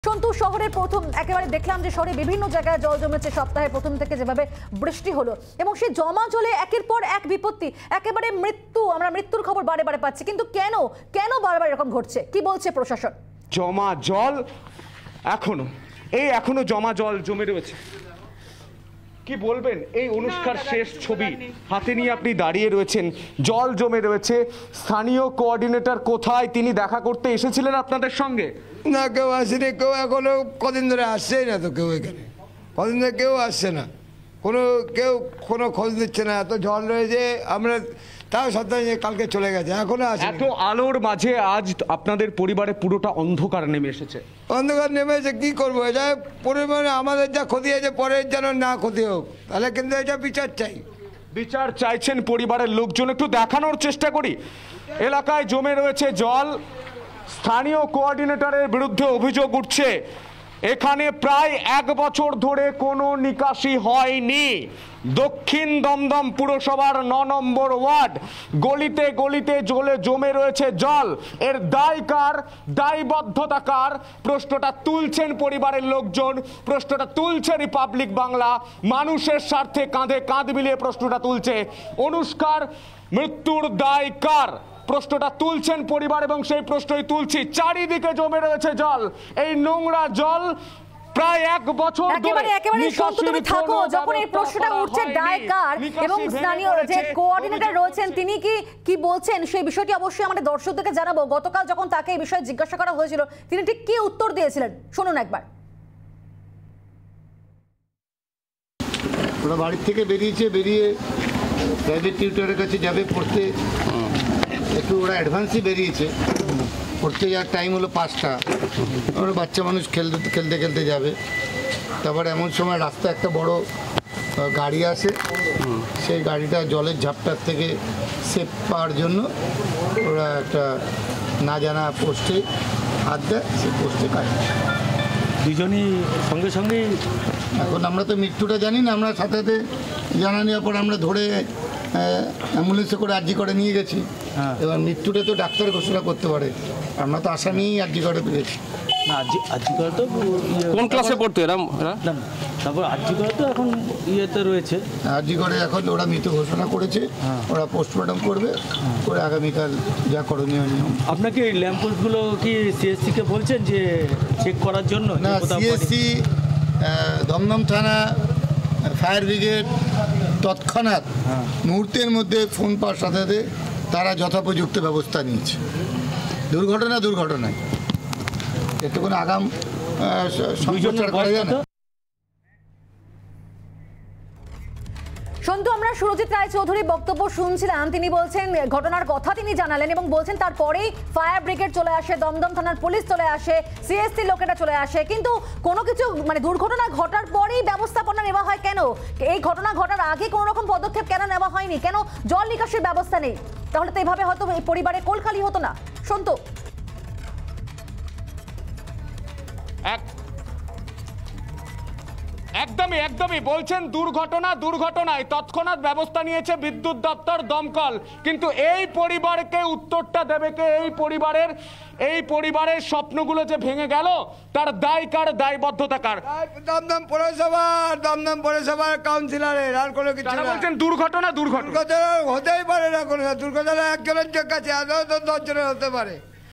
সন্তু শহরের প্রথম একেবারে দেখলাম যে শহরে বিভিন্ন জায়গায় জল জমেছে সপ্তাহের প্রথম থেকে যেভাবে বৃষ্টি হলো এবং সেই জমা জলে একের পর এক বিপত্তি একেবারে আমরা মৃত্যুর খবর বারে বারে পাচ্ছি কিন্তু কেন বারবার এরকম ঘটছে কি বলছে প্রশাসন? জমা জল এখনো জমা জল জমে রয়েছে। কি বলবেন এই অনুষ্ঠান শেষ ছবি হাতে নিয়ে আপনি দাঁড়িয়ে রয়েছেন, জল জমে রয়েছে। স্থানীয় কোঅর্ডিনেটর কোথায়? তিনি দেখা করতে এসেছিলেন আপনাদের সঙ্গে? না, কেউ আসেনি। কেউ এখনো কদিন ধরে আসছেই না তো, কেউ এখানে কদিন ধরে কেউ আসছে না, কেউ কোনো খোঁজ দিচ্ছে না। এত জল রয়েছে, আমরা তাও সপ্তাহে কালকে চলে গেছে, এখনো আসে। এত আলোর মাঝে আজ আপনাদের পরিবারে পুরোটা অন্ধকার নেমে এসেছে। অন্ধকার নেমে এসে কী করবো? এটা পরিমাণে আমাদের যা ক্ষতি হয়েছে পরের যেন না ক্ষতি হোক, তাহলে কিন্তু এটা বিচার চাই। বিচার চাইছেন পরিবারের লোকজন। একটু দেখানোর চেষ্টা করি, এলাকায় জমে রয়েছে জল। স্থানীয় কোঅর্ডিনেটরের বিরুদ্ধে অভিযোগ উঠছে এখানে প্রায় 1 বছর ধরে কোনো নিকাশি হয়নি। দক্ষিণ দমদম পুরসভার 9 নম্বর ওয়ার্ড, গলিতে গলিতে জমে রয়েছে জল। এর দায় কার, দায়বদ্ধতা কার? প্রশ্নটা তুলছেন পরিবারের লোকজন, প্রশ্নটা তুলছে রিপাবলিক বাংলা। মানুষের স্বার্থে কাঁধে কাঁধ মিলিয়ে প্রশ্নটা তুলছে। অনুষ্কার মৃত্যুর দায় কার? প্রশ্নটা তুলছেন পরিবার এবং সেই প্রশ্নই তুলছি। চারিদিকে জমে রয়েছে জল, এই নোংরা জল প্রায় 1 বছর ধরে। একেবারে সন্তু তুমি থাকো, যখন এই প্রশ্নটা উঠছে দায় কার এবং স্থানীয় যে কোঅর্ডিনেটর রয়েছেন তিনি কি বলছেন সেই বিষয়টি অবশ্যই আমাদের দর্শকদেরকে জানাবো। গতকাল যখন তাকে এই বিষয়ে জিজ্ঞাসা করা হয়েছিল তিনি ঠিক কি উত্তর দিয়েছিলেন শুনুন একবার। ওরা বাড়ির থেকে বেরিয়ে প্রাইভেট টিউটরের কাছে যাবে পড়তে। একটু ওরা অ্যাডভান্সই বেরিয়েছে, পড়তে যাওয়ার টাইম হলো 5টা। ওরা বাচ্চা মানুষ খেলতে খেলতে যাবে। তারপর এমন সময় রাস্তা একটা বড় গাড়ি আসে, সেই গাড়িটা জলের ঝাপটার থেকে সেফ পাওয়ার জন্য ওরা একটা না জানা পোস্টে হাত দেয়, সেই পোস্টে কাটে। দুজনই সঙ্গে এখন আমরা তো মৃত্যুটা জানি না, আমরা সাথে সাথে জানা নেওয়ার পর আমরা ধরে অ্যাম্বুলেন্সে করে আরজি করে নিয়ে গেছি। এবার মৃত্যুটা তো ডাক্তার ঘোষণা করতে পারে, আমরা তো আশা নিয়েই আরজি করে পেয়েছি। না আরজি করে তো কোন ক্লাসে পড়তো এরা? তারপর আরজি করে তো এখন ইয়েতে রয়েছে। আরজি করে এখন ওরা মৃত ঘোষণা করেছে, ওরা পোস্টমর্টম করবে, করে আগামীকাল যা করণীয় নিয়ম। আপনাকে এই ল্যাম্পপোস্টগুলো কি সিএসসিকে বলছেন যে চেক করার জন্য? না, সিএসসি, দমদম থানা, ফায়ার ব্রিগেড তৎক্ষণাৎ মুহূর্তের মধ্যে ফোন পাওয়ার সাথে সাথে তারা যথোপযুক্ত ব্যবস্থা নিয়েছে। দুর্ঘটনায় এতে কোনো আগাম সম্প্রচার করা যায় না। সন্তু, আমরা সুরজিৎ রায়চৌধুরীর বক্তব্য শুনছিলাম। তিনি বলছেন ঘটনার কথা তিনি জানালেন এবং বলছেন তারপরেই ফায়ার ব্রিগেড চলে আসে, দমদম থানার পুলিশ চলে আসে, সিএসসি লোকেরা চলে আসে, কিন্তু কোনো কিছু দুর্ঘটনা ঘটার পরেই ব্যবস্থাপনা নেওয়া হয় কেন? এই ঘটনা ঘটার আগে কোনো রকম পদক্ষেপ কেন নেওয়া হয়নি? কেন জল নিকাশের ব্যবস্থা নেই? তাহলে তো এইভাবে হয়তো এই পরিবারে কোলখালি হতো না। সন্তু, একদমই বলছেন দুর্ঘটনায় তৎক্ষণাৎ ব্যবস্থা নিয়েছে বিদ্যুৎ দপ্তর, দমকল। কিন্তু এই পরিবারকে উত্তরটা দেবে কে? এই পরিবারের স্বপ্নগুলো যে ভেঙে গেল তার দায় কার, দায়বদ্ধতা কার? দমদম পৌরসভার কাউন্সিলরের, আর কোনো কিছু না। বলছেন দুর্ঘটনা হতেই পারে না, কোনো দুর্ঘটনা একজনের কাছে 10 জনের হতে পারে।